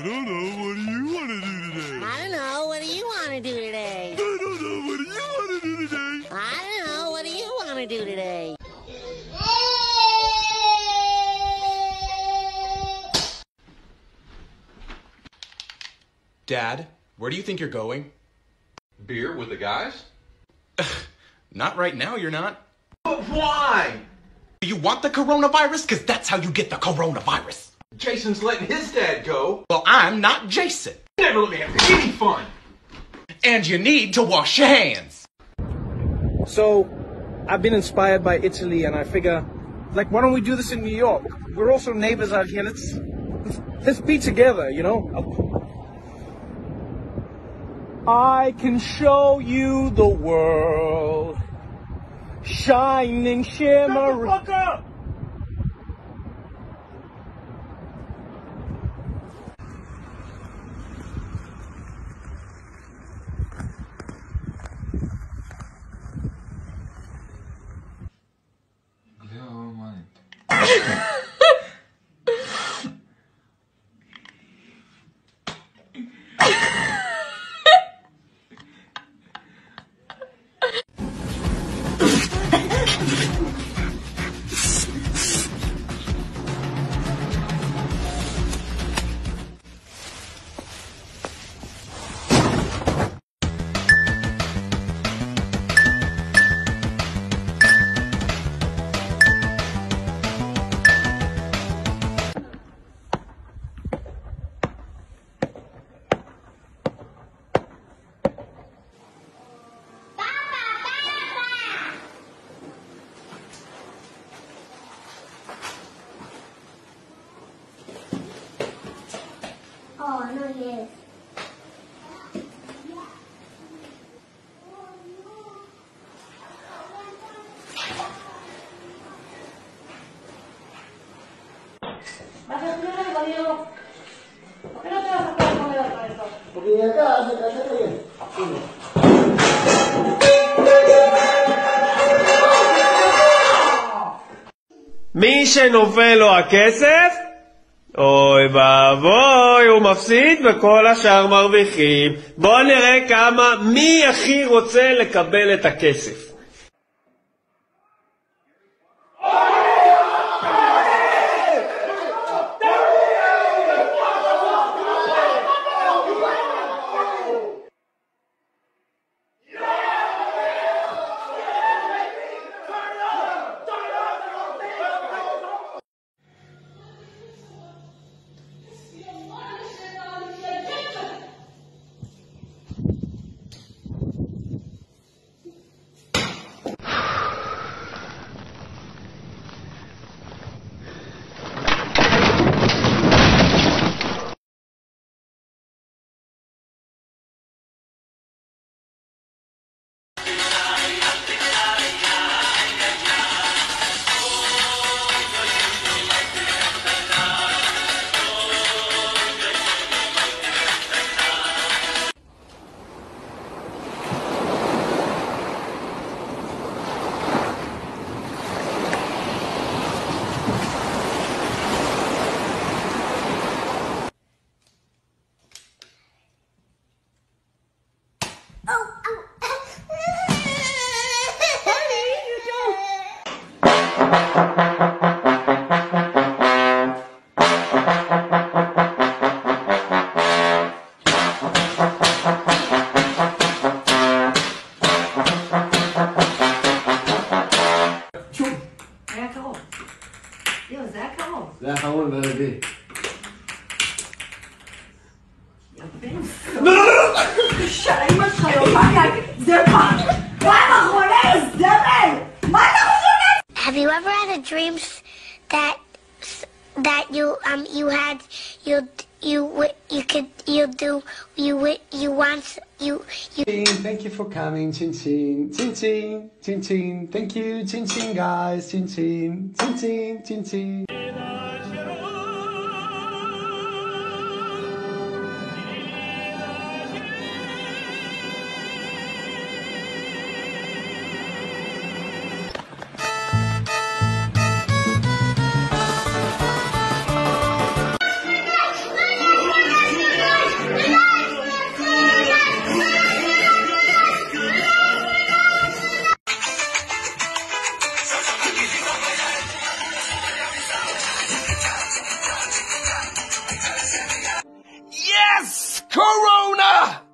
don't know. What do you want to do today? I don't know. What do you want to do today? I don't know. What do you want to do today? I don't know. What do you want to do today? Dad, where do you think you're going? Beer with the guys? Not right now, you're not. But why? Do you want the coronavirus? Because that's how you get the coronavirus. Jason's letting his dad go. Well, I'm not Jason. You never let me have any fun. And you need to wash your hands. So, I've been inspired by Italy, and I figure, like, why don't we do this in New York? We're also neighbors out here. Let's be together, you know? I can show you the world, shining, shimmering. Shut the fuck up! Oh, no, yes. מי שנופל לו הכסף, אוי ואבוי, הוא מפסיד וכל השאר מרוויחים. בואו נראה מי הכי רוצה לקבל את הכסף. זה האחרון והרביעי. לא! שאלה שלך יומניאק, זה פעם אחרונה, זבל! מה אתה חושב? Have you ever had a dream that you Thank you for coming, Chin Chin, Chin Chin, Chin Chin. Thank you, Chin Chin guys, Chin Chin, Chin Chin, Chin Chin. Corona!